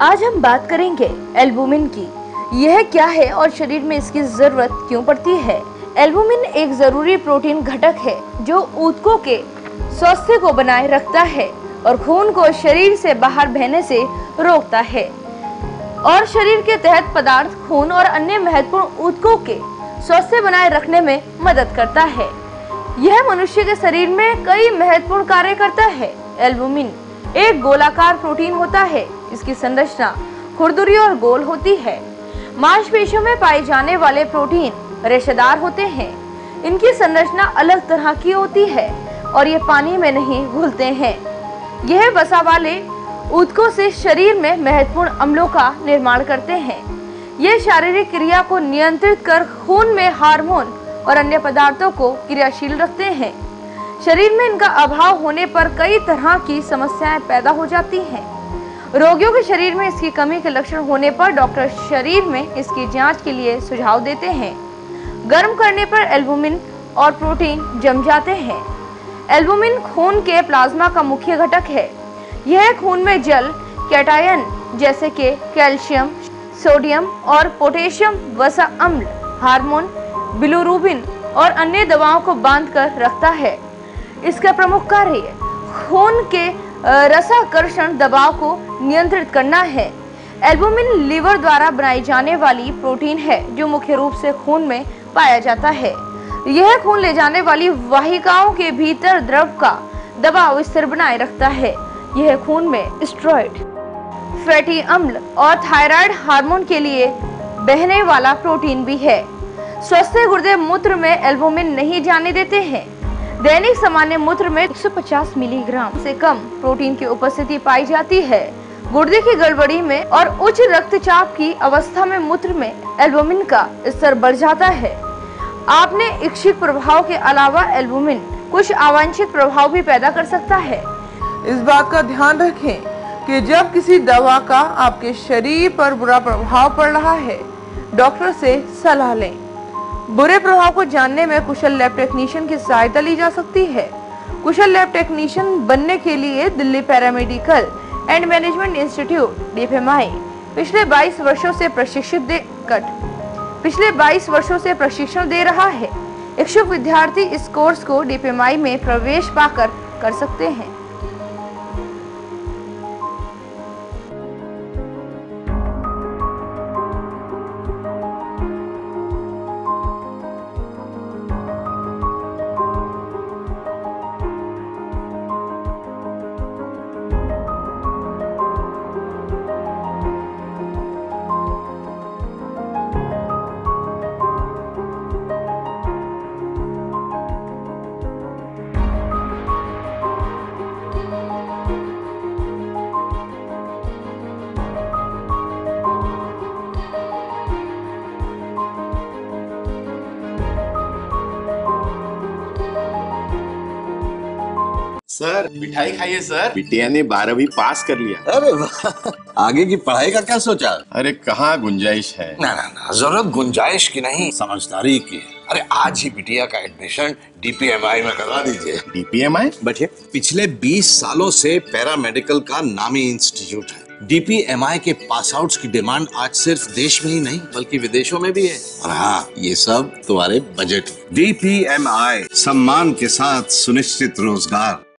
आज हम बात करेंगे एल्बुमिन की। यह क्या है और शरीर में इसकी जरूरत क्यों पड़ती है। एल्बुमिन एक जरूरी प्रोटीन घटक है जो ऊतकों के स्वास्थ्य को बनाए रखता है और खून को शरीर से बाहर बहने से रोकता है और शरीर के तहत पदार्थ खून और अन्य महत्वपूर्ण ऊतकों के स्वास्थ्य बनाए रखने में मदद करता है। यह मनुष्य के शरीर में कई महत्वपूर्ण कार्य करता है। एल्बुमिन एक गोलाकार प्रोटीन होता है। इसकी संरचना खुरदुरी और गोल होती है। मांसपेशियों में पाए जाने वाले प्रोटीन रेशेदार होते हैं। इनकी संरचना अलग तरह की होती है और ये पानी में नहीं घुलते हैं। यह वसा वाले ऊतकों से शरीर में महत्वपूर्ण अम्लों का निर्माण करते हैं। ये शारीरिक क्रिया को नियंत्रित कर खून में हार्मोन और अन्य पदार्थों को क्रियाशील रखते हैं। शरीर में इनका अभाव होने पर कई तरह की समस्याएं पैदा हो जाती हैं। रोगियों के शरीर में इसकी कमी के लक्षण होने पर डॉक्टर शरीर में इसकी जांच के लिए सुझाव देते हैं। गर्म करने पर एल्बुमिन और प्रोटीन जम जाते हैं। एल्बुमिन खून के प्लाज्मा का मुख्य घटक है। यह खून में जल, कैटायन जैसे कि कैल्शियम, सोडियम और पोटेशियम, वसा अम्ल, हार्मोन, बिलिरुबिन और अन्य दवाओं को बांध कर रखता है। इसका प्रमुख कार्य खून के रसाकर्षण दबाव को नियंत्रित करना है। एल्बुमिन लीवर द्वारा बनाई जाने वाली प्रोटीन है जो मुख्य रूप से खून में पाया जाता है। यह खून ले जाने वाली वाहिकाओं के भीतर द्रव का दबाव स्थिर बनाए रखता है। यह खून में स्टेरॉइड, फैटी अम्ल और थायराइड हार्मोन के लिए बहने वाला प्रोटीन भी है। स्वस्थ गुर्दे मूत्र में एल्बुमिन नहीं जाने देते हैं। दैनिक सामान्य मूत्र में 150 मिलीग्राम से कम प्रोटीन की उपस्थिति पाई जाती है। गुर्दे की गड़बड़ी में और उच्च रक्तचाप की अवस्था में मूत्र में एल्बुमिन का स्तर बढ़ जाता है। आपने इच्छित प्रभाव के अलावा एल्बुमिन कुछ अवांछित प्रभाव भी पैदा कर सकता है। इस बात का ध्यान रखें कि जब किसी दवा का आपके शरीर पर बुरा प्रभाव पड़ रहा है, डॉक्टर से सलाह लें। बुरे प्रभाव को जानने में कुशल लैब टेक्नीशियन की सहायता ली जा सकती है। कुशल लैब टेक्नीशियन बनने के लिए Delhi paramedical and management institute DPMI पिछले 22 वर्षों से प्रशिक्षण दे रहा है। इच्छुक विद्यार्थी इस कोर्स को DPMI में प्रवेश पाकर कर सकते हैं। सर मिठाई खाइए सर। बिटिया ने 12वीं पास कर लिया। अरे वाह, आगे की पढ़ाई का क्या सोचा? अरे कहाँ गुंजाइश है। ना ना ना, जरूरत गुंजाइश की नहीं, समझदारी की है। अरे आज ही बिटिया का एडमिशन DPMI में करवा दीजिए। DPMI? बैठिए। पिछले 20 सालों से पैरामेडिकल का नामी इंस्टीट्यूट है। DPMI के पास आउट्स की डिमांड आज सिर्फ देश में ही नहीं बल्कि विदेशों में भी है। और हाँ, ये सब तुम्हारे बजट। DPMI, सम्मान के साथ सुनिश्चित रोजगार।